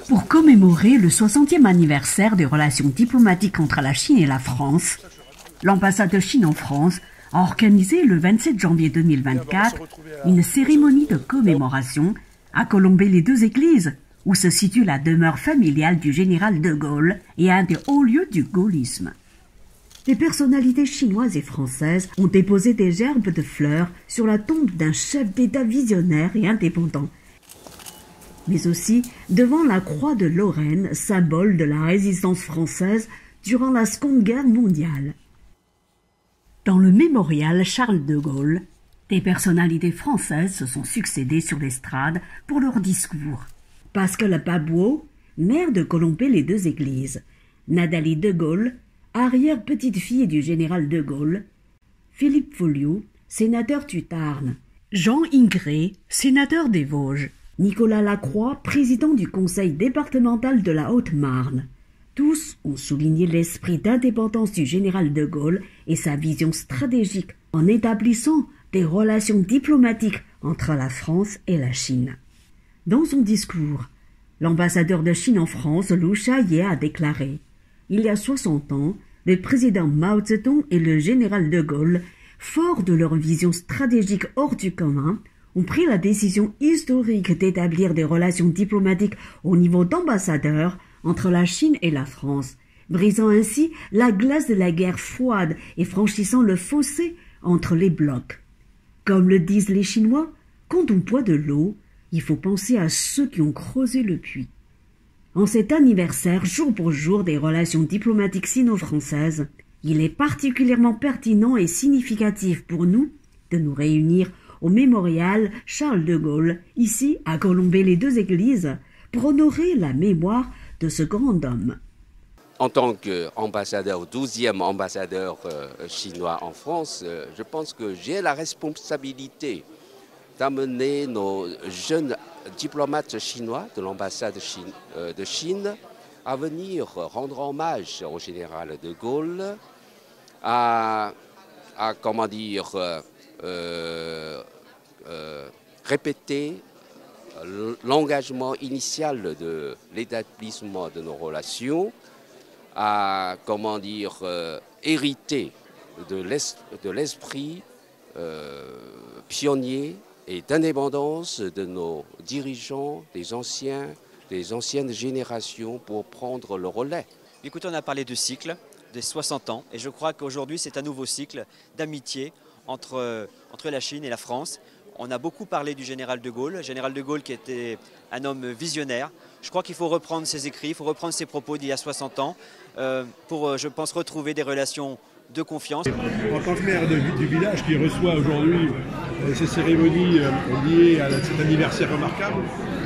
Pour commémorer le 60e anniversaire des relations diplomatiques entre la Chine et la France, l'ambassade de Chine en France a organisé le 27 janvier 2024 une cérémonie de commémoration à Colombey-les-Deux-Églises, où se situe la demeure familiale du général de Gaulle et un des hauts lieux du gaullisme. Les personnalités chinoises et françaises ont déposé des gerbes de fleurs sur la tombe d'un chef d'État visionnaire et indépendant, mais aussi devant la croix de Lorraine, symbole de la résistance française durant la Seconde Guerre mondiale. Dans le mémorial Charles de Gaulle, des personnalités françaises se sont succédées sur l'estrade pour leurs discours. Pascal Babuot, maire de Colombey-les-Deux-Églises, Nathalie de Gaulle, arrière-petite-fille du général de Gaulle, Philippe Folliot, sénateur du Tarn, Jean Ingré, sénateur des Vosges, Nicolas Lacroix, président du conseil départemental de la Haute-Marne. Tous ont souligné l'esprit d'indépendance du général de Gaulle et sa vision stratégique en établissant des relations diplomatiques entre la France et la Chine. Dans son discours, l'ambassadeur de Chine en France, Lu Xiaoye, a déclaré « Il y a 60 ans, le président Mao Zedong et le général de Gaulle, forts de leur vision stratégique hors du commun, ont pris la décision historique d'établir des relations diplomatiques au niveau d'ambassadeurs entre la Chine et la France, brisant ainsi la glace de la guerre froide et franchissant le fossé entre les blocs. Comme le disent les Chinois, quand on boit de l'eau, il faut penser à ceux qui ont creusé le puits. » En cet anniversaire jour pour jour des relations diplomatiques sino-françaises, il est particulièrement pertinent et significatif pour nous de nous réunir au mémorial Charles de Gaulle, ici à Colombey-les-Deux-Églises, pour honorer la mémoire de ce grand homme. En tant qu'ambassadeur, 12e ambassadeur chinois en France, je pense que j'ai la responsabilité d'amener nos jeunes diplomates chinois de l'ambassade de Chine à venir rendre hommage au général de Gaulle, à comment dire, répéter l'engagement initial de l'établissement de nos relations, à comment dire, hériter de l'esprit pionnier et d'indépendance de nos dirigeants, des anciennes générations pour prendre le relais. Écoutez, on a parlé de cycle, des 60 ans, et je crois qu'aujourd'hui c'est un nouveau cycle d'amitié entre la Chine et la France. On a beaucoup parlé du général de Gaulle qui était un homme visionnaire. Je crois qu'il faut reprendre ses écrits, il faut reprendre ses propos d'il y a 60 ans pour, je pense, retrouver des relations de confiance. En tant que maire du village qui reçoit aujourd'hui ces cérémonies liées à cet anniversaire remarquable,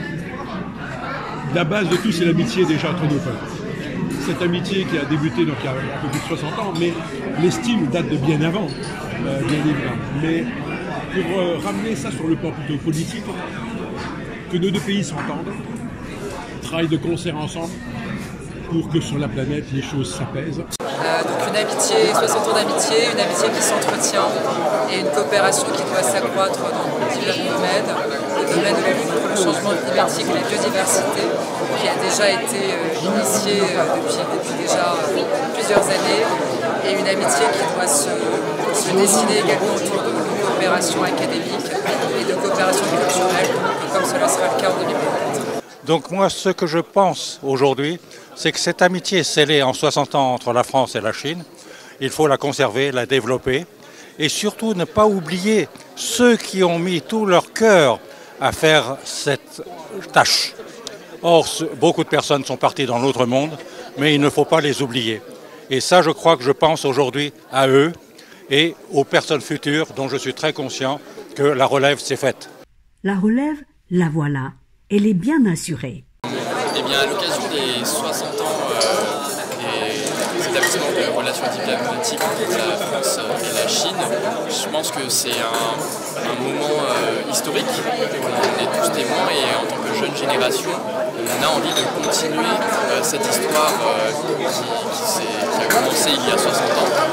la base de tout, c'est l'amitié déjà entre nos peuples. Cette amitié qui a débuté donc, il y a un peu plus de 60 ans, mais l'estime date de bien avant, bien évidemment. Mais pour ramener ça sur le plan plutôt politique, que nos deux pays s'entendent, travaillent de concert ensemble pour que sur la planète les choses s'apaisent. Donc une amitié, 60 ans d'amitié, une amitié qui s'entretient et une coopération qui doit s'accroître dans divers domaines. Le domaine de la lutte contre le changement climatique et la biodiversité qui a déjà été initié depuis déjà plusieurs années et une amitié qui doit se dessiner également autour de coopération académique et de coopération culturelle comme cela sera le cas en 2024. Donc moi, ce que je pense aujourd'hui, c'est que cette amitié scellée en 60 ans entre la France et la Chine, il faut la conserver, la développer et surtout ne pas oublier ceux qui ont mis tout leur cœur à faire cette tâche. Or, beaucoup de personnes sont parties dans l'autre monde, mais il ne faut pas les oublier. Et ça, je crois que je pense aujourd'hui à eux et aux personnes futures dont je suis très conscient que la relève s'est faite. La relève, la voilà. Elle est bien assurée. Eh bien, à l'occasion des 60 ans des établissements de relations diplomatiques entre la France et la Chine, je pense que c'est un moment historique. On est tous témoins et en tant que jeune génération, on a envie de continuer cette histoire qui a commencé il y a 60 ans.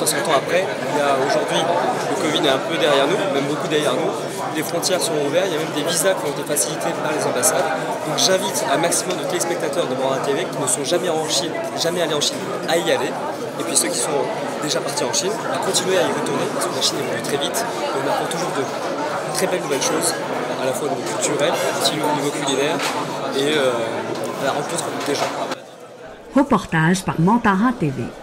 60 ans après, aujourd'hui, le Covid est un peu derrière nous, même beaucoup derrière nous. Les frontières sont ouvertes, il y a même des visas qui ont été facilités par les ambassades. Donc j'invite un maximum de téléspectateurs de Morandin TV qui ne sont jamais allés en Chine, à y aller. Et puis ceux qui sont déjà partis en Chine, à continuer à y retourner, parce que la Chine évolue très vite. Et on apprend toujours de très belles nouvelles choses, à la fois au niveau culturel, aussi au niveau culinaire, et à la rencontre des gens. Reportage par Mantara TV.